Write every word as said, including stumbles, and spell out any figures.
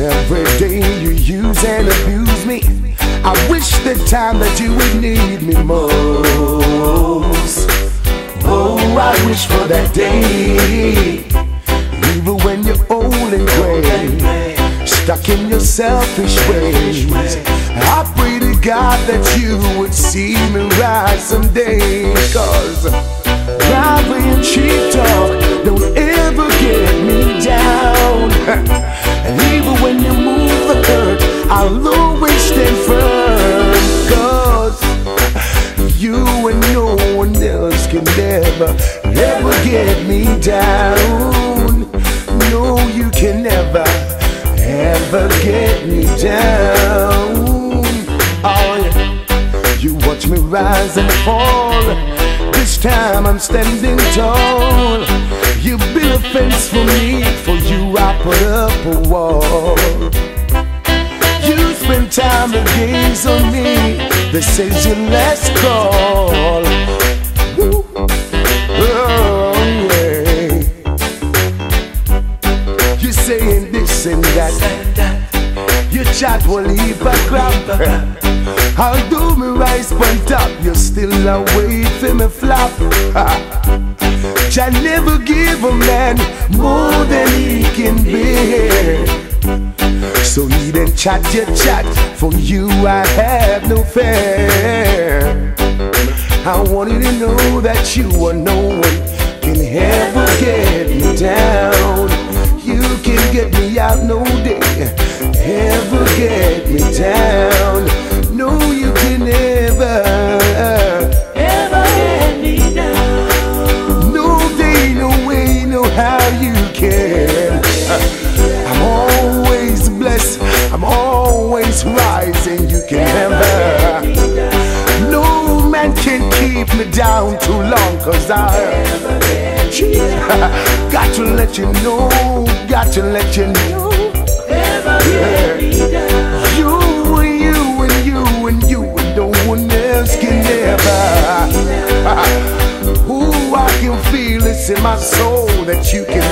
Every day you use and abuse me. I wish the time that you would need me most. Oh, I wish for that day, even when you're old and gray, stuck in your selfish ways. I pray to God that you would see me rise someday. Cause robbery and cheap talk don't ever get me down. And even when you move the hurt, I'll always stand firm. Cause you and no one else can never, never get me down. No, you can never, ever get me down. Oh yeah. You watch me rise and fall. This time I'm standing tall. You built a fence for me, for you I put up a wall. You spend time and gaze on me. This is your last call. Woo. Oh yeah. You're saying this and that. You chat will leave a crap. I'll do me rise on top. You're still away from me flop. Jah never give a man more than he can bear. So needn't chat your chat. For you I have no fear. I want you to know that you are no one can ever get me down. You can get me out no day, ever get me down. No, you can never, ever get me down. No day, no way, no how you can. I'm always blessed, I'm always rising. You can never, no man can keep me down too long. Cause I got to let you know, got to let you know. Yeah. You and you and you and you and no one else can never. Ooh, I can feel this in my soul that you can